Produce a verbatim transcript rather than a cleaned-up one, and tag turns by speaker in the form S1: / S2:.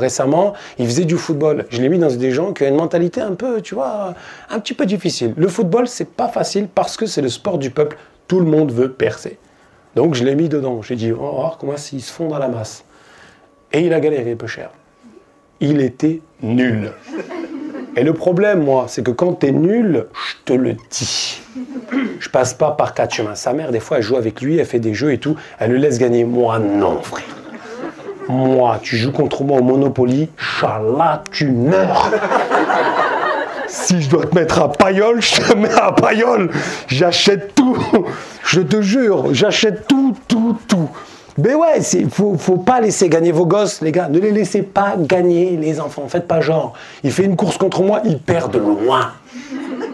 S1: récemment, il faisait du football. Je l'ai mis dans des gens qui ont une mentalité un peu, tu vois, un petit peu difficile. Le football, c'est pas facile parce que c'est le sport du peuple. Tout le monde veut percer. Donc je l'ai mis dedans. J'ai dit, on va voir comment ils se font dans la masse. Et il a galéré peu cher. Il était nul. Et le problème, moi, c'est que quand t'es nul, je te le dis. Je passe pas par quatre chemins. Sa mère, des fois, elle joue avec lui, elle fait des jeux et tout. Elle le laisse gagner. Moi, non, frère. Moi, tu joues contre moi au Monopoly, Inch'Allah, tu meurs. Si je dois te mettre à paillole, je te mets à paillole. J'achète tout. Je te jure, j'achète tout, tout, tout. Mais ouais, il faut, faut pas laisser gagner vos gosses, les gars. Ne les laissez pas gagner, les enfants. Faites pas genre. Il fait une course contre moi, il perd de loin.